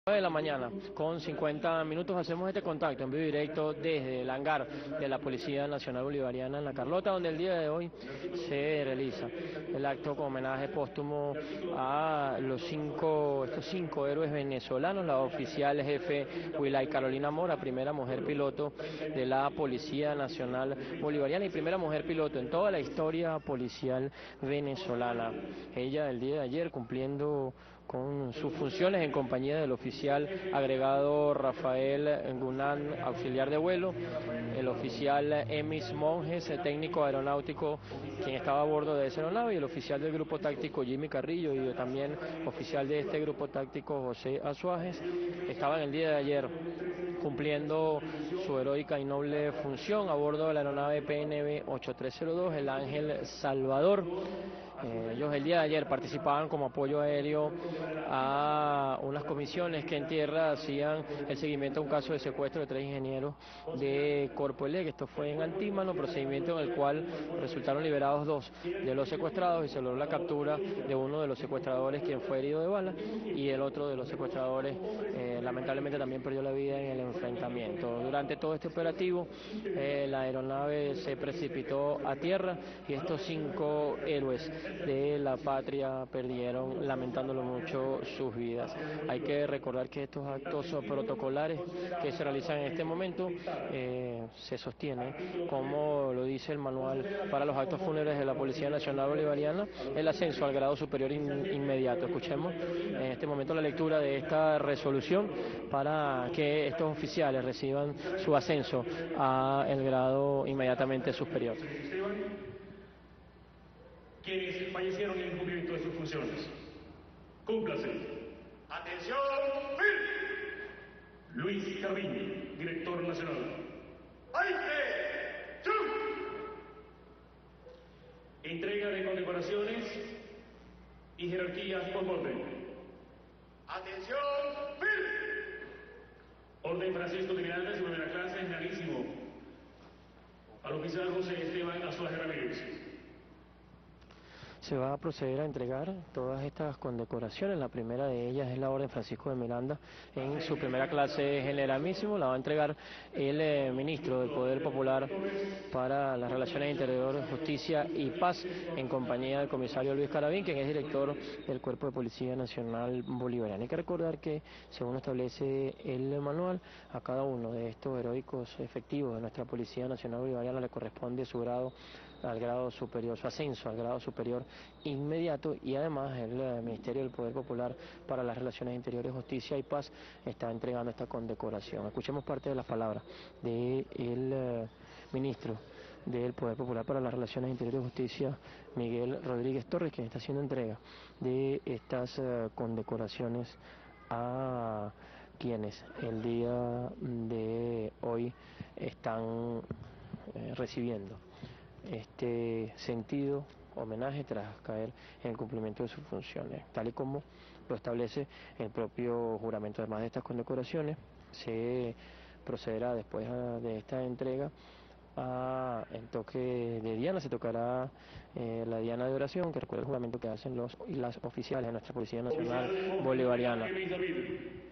De la mañana, con 50 minutos hacemos este contacto en vivo directo desde el hangar de la Policía Nacional Bolivariana en La Carlota, donde el día de hoy se realiza el acto con homenaje póstumo a estos cinco héroes venezolanos, la oficial jefe Huilay Carolina Mora, primera mujer piloto de la Policía Nacional Bolivariana y primera mujer piloto en toda la historia policial venezolana. Ella el día de ayer cumpliendo con sus funciones en compañía del oficial agregado Rafael Gunán, auxiliar de vuelo, el oficial Emis Monjes, el técnico aeronáutico quien estaba a bordo de esa aeronave, y el oficial del grupo táctico Jimmy Carrillo y también oficial de este grupo táctico José Azuajes, estaban el día de ayer cumpliendo su heroica y noble función a bordo de la aeronave PNB 8302, el Ángel Salvador. Ellos el día de ayer participaban como apoyo aéreo a unas comisiones que en tierra hacían el seguimiento a un caso de secuestro de 3 ingenieros de Corpo ELEC. Esto fue en Antímano, procedimiento en el cual resultaron liberados 2 de los secuestrados y se logró la captura de uno de los secuestradores, quien fue herido de bala, y el otro de los secuestradores lamentablemente también perdió la vida en el enfrentamiento. Durante todo este operativo la aeronave se precipitó a tierra y estos 5 héroes de la patria perdieron, lamentándolo mucho, sus vidas. Hay que recordar que estos actos protocolares que se realizan en este momento se sostienen, como lo dice el manual para los actos fúnebres de la Policía Nacional Bolivariana, el ascenso al grado superior inmediato. Escuchemos en este momento la lectura de esta resolución para que estos oficiales reciban su ascenso al grado inmediatamente superior. Quienes fallecieron en el cumplimiento de sus funciones. Cúmplase. Atención, firme. Luis Carviño, director nacional. ¡Aire! ¡Chum! Entrega de condecoraciones y jerarquías por orden. Atención, firme. Orden Francisco de Miranda, su primera clase, generalísimo. Al oficial José Esteban Azuaje Ramírez. Se va a proceder a entregar todas estas condecoraciones. La primera de ellas es la Orden Francisco de Miranda en su primera clase generalísimo. La va a entregar el ministro del Poder Popular para las Relaciones Interior, Justicia y Paz, en compañía del comisario Luis Caravín, quien es director del Cuerpo de Policía Nacional Bolivariana. Hay que recordar que, según establece el manual, a cada uno de estos heroicos efectivos de nuestra Policía Nacional Bolivariana le corresponde su grado al grado superior, su ascenso al grado superior inmediato, y además el Ministerio del Poder Popular para las Relaciones Interiores, Justicia y Paz está entregando esta condecoración. Escuchemos parte de las palabras del ministro del Poder Popular para las Relaciones Interiores y Justicia, Miguel Rodríguez Torres, quien está haciendo entrega de estas condecoraciones a quienes el día de hoy están recibiendo este sentido homenaje tras caer en el cumplimiento de sus funciones, tal y como lo establece el propio juramento. Además de estas condecoraciones, se procederá después de esta entrega en toque de diana. Se tocará la diana de oración, que recuerda el juramento que hacen los y las oficiales de nuestra Policía Nacional Bolivariana.